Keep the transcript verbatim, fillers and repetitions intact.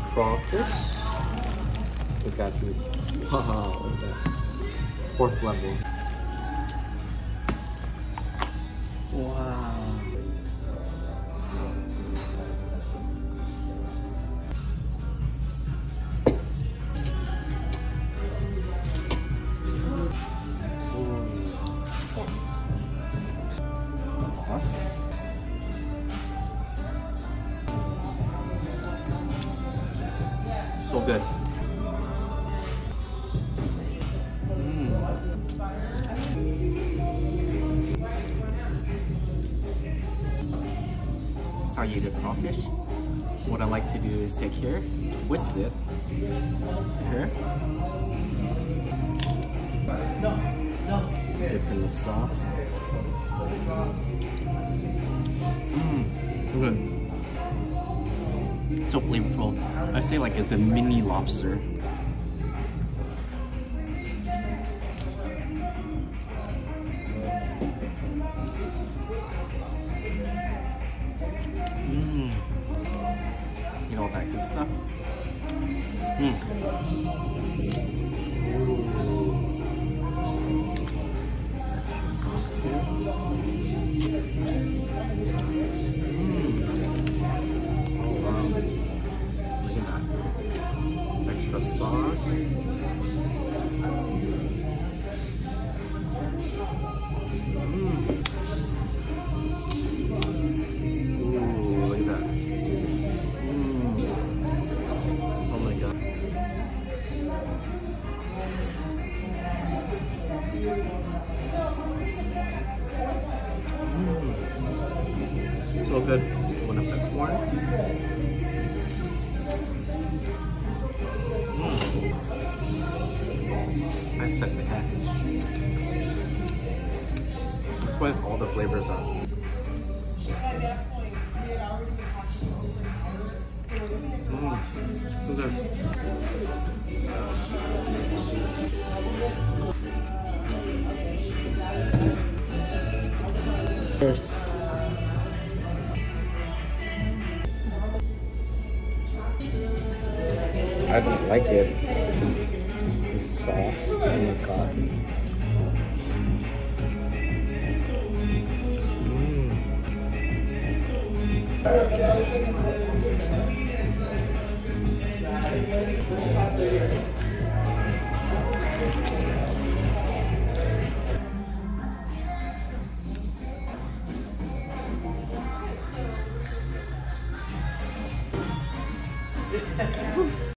crawfish. Look at this. Wow, look at that. Fourth level. Wow. Plus. So good. That's how you eat a crawfish. What I like to do is take here, twist it here, dip in the sauce. Mmm, good. So flavorful. I say like it's a mini lobster. Mmm. You know all that good stuff. Mmm. Extra sauce. Mm. Ooh, look at that. Mm. Oh my god. Mm. So good. One of the corn. I suck the head. That's what all the flavors are. Mmm, so good. Cheers. I don't like it. The sauce, oh my god. Mm.